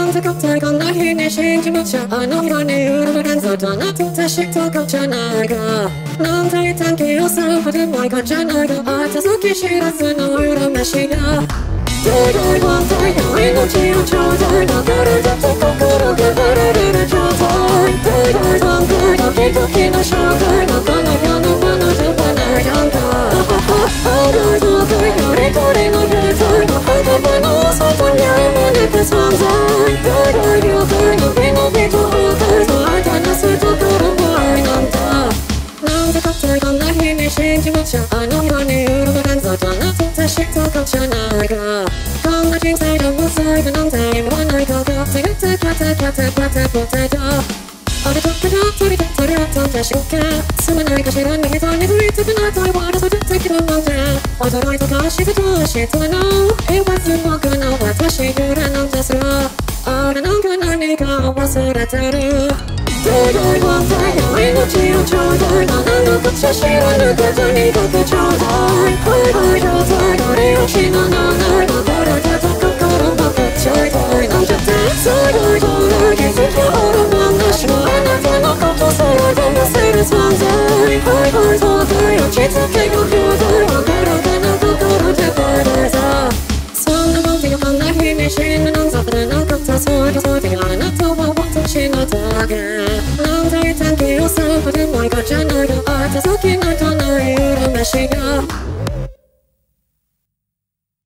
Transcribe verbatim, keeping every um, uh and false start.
なんて答えがない日に信じましょう。あの日に裏の連想となってた知ったかじゃないが、なんて短期をするほど前がじゃないが、宛先知らずの裏飯が大々は大の命をちょうだいだからだって心が触れる状態大々は大のひときの紹介のこの世のものではないやんかあると大の一人の兵隊の裸の外にあまねて存在大々了解の日の人崩壊とあなすところは愛なんだなんで答えがない日に信じましょうあの世に裏の連想となってた知ったかじゃないがこんな人生でも最後なんて意味はないかがてててててててててあれとってが飛び出てるとってしょけすまないかしらに人についてくなったいわらされてきたなんて驚いたかしてどうしたの言わず僕の私ぐらいなんですらあれなんか何か忘れてる大々は大の命をちょうだい何のこっちゃ知らぬことにかけちょうだいはいはい状態の利用しなのないのから出た心ばかっちゃいたいなんちゃってすごい遠い気づきほど話もあなたのことさらで見せる存在はいはいそうだよ落ち着けよ表題わからかな心でバイバイさそんなもんでよかんない日に死ぬなんざ触れなかったそうでそうであなたは私のだけなんで短期をするほど前がじゃないが宛先のとない裏飯が